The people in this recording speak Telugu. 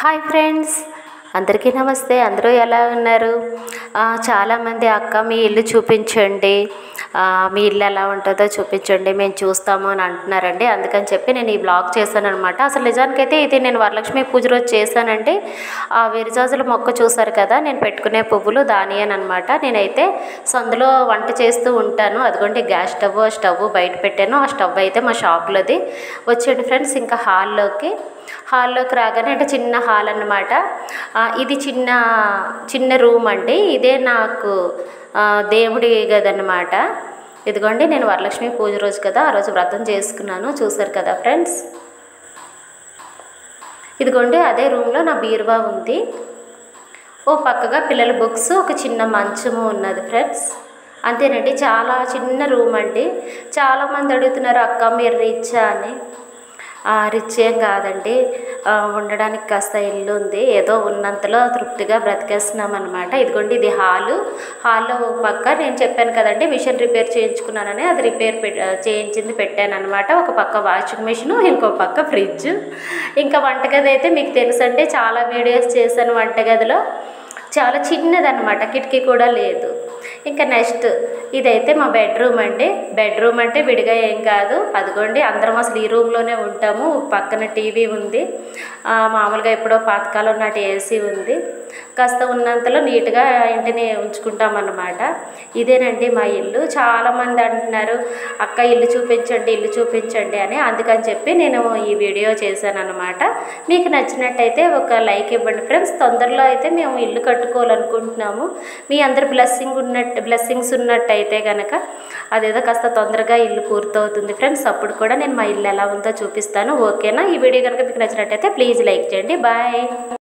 హాయ్ ఫ్రెండ్స్, అందరికీ నమస్తే. అందరూ ఎలా ఉన్నారు? చాలామంది అక్క మీ ఇల్లు చూపించండి, మీ ఇల్లు ఎలా ఉంటుందో చూపించండి, మేము చూస్తాము అని అంటున్నారండి. అందుకని చెప్పి నేను ఈ బ్లాగ్ చేశాను అనమాట. అసలు నిజానికైతే ఇది నేను వరలక్ష్మి పూజ రోజు చేశానండి. ఆ విరజాజుల మొక్క చూసారు కదా, నేను పెట్టుకునే పువ్వులు దానియేనమాట. నేనైతే సందులో వంట చేస్తూ ఉంటాను. అదిగోండి గ్యాస్ స్టవ్ బయట పెట్టాను. ఆ స్టవ్ అయితే మా షాప్లోది. వచ్చేయండి ఫ్రెండ్స్, ఇంకా హాల్లోకి రాగానే అంటే చిన్న హాల్ అన్నమాట. ఇది చిన్న రూమ్ అండి. ఇదే నాకు దేవుడి గది అన్నమాట. ఇదిగోండి, నేను వరలక్ష్మి పూజ రోజు కదా, ఆ రోజు వ్రతం చేసుకున్నాను. చూసారు కదా ఫ్రెండ్స్. ఇదిగోండి, అదే రూమ్లో నా బీరువా ఉంది. ఓ పక్కగా పిల్లల బుక్స్, ఒక చిన్న మంచము ఉన్నది ఫ్రెండ్స్. అంతేనండి, చాలా చిన్న రూమ్ అండి. చాలామంది అడుగుతున్నారు, అక్క మీరు రిచ్చా అని. రిచ్ ఏం కాదండి, ఉండడానికి కాస్త ఇల్లు ఉంది. ఏదో ఉన్నంతలో తృప్తిగా బ్రతికేస్తున్నాం అనమాట. ఇదిగోండి, ఇది హాల్లో ఒక పక్క నేను చెప్పాను కదండి మిషన్ రిపేర్ చేయించుకున్నానని, అది చేయించింది పెట్టాను అనమాట. ఒక పక్క వాషింగ్ మిషన్, ఇంకో పక్క ఫ్రిడ్జ్. ఇంకా వంటగది అయితే మీకు తెలుసండి, చాలా వీడియోస్ చేశాను. వంటగదిలో చాలా చిన్నదన్నమాట, కిటికీ కూడా లేదు. ఇంకా నెక్స్ట్ ఇదైతే మా బెడ్రూమ్ అండి. బెడ్రూమ్ అంటే విడిగా ఏం కాదు. అదిగోండి, అందరం అసలు ఈ రూమ్లోనే ఉంటాము. పక్కన టీవీ ఉంది. మామూలుగా ఎప్పుడో పాతకాలం నాటి ఏసీ ఉంది. కాస్త ఉన్నంతలో నీట్గా ఇంటిని ఉంచుకుంటామన్నమాట. ఇదేనండి మా ఇల్లు. చాలామంది అంటున్నారు, అక్క ఇల్లు చూపించండి అని. అందుకని చెప్పి నేను ఈ వీడియో చేశాను అనమాట. మీకు నచ్చినట్టయితే ఒక లైక్ ఇవ్వండి ఫ్రెండ్స్. తొందరలో అయితే మేము ఇల్లు కట్టుకోవాలనుకుంటున్నాము. మీ అందరి బ్లెస్సింగ్స్ ఉన్నట్టయితే కనుక అదేదో కాస్త తొందరగా ఇల్లు పూర్తవుతుంది ఫ్రెండ్స్. అప్పుడు కూడా నేను మా ఇల్లు ఎలా ఉందో చూపిస్తాను. ఓకేనా? ఈ వీడియో కనుక మీకు నచ్చినట్టయితే ప్లీజ్ లైక్ చేయండి. బాయ్.